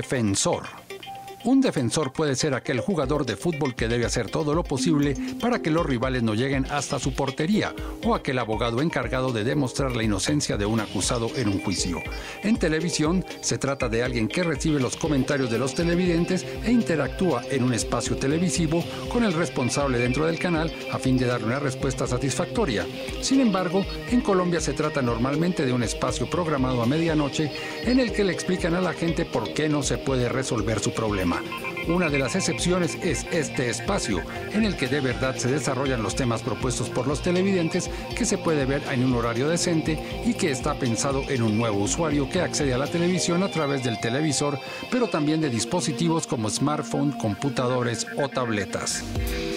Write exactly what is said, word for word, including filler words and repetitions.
Defensor. Un defensor puede ser aquel jugador de fútbol que debe hacer todo lo posible para que los rivales no lleguen hasta su portería, o aquel abogado encargado de demostrar la inocencia de un acusado en un juicio. En televisión, se trata de alguien que recibe los comentarios de los televidentes e interactúa en un espacio televisivo con el responsable dentro del canal a fin de darle una respuesta satisfactoria. Sin embargo, en Colombia se trata normalmente de un espacio programado a medianoche en el que le explican a la gente por qué no se puede resolver su problema. Una de las excepciones es este espacio, en el que de verdad se desarrollan los temas propuestos por los televidentes, que se puede ver en un horario decente y que está pensado en un nuevo usuario que accede a la televisión a través del televisor, pero también de dispositivos como smartphone, computadores o tabletas.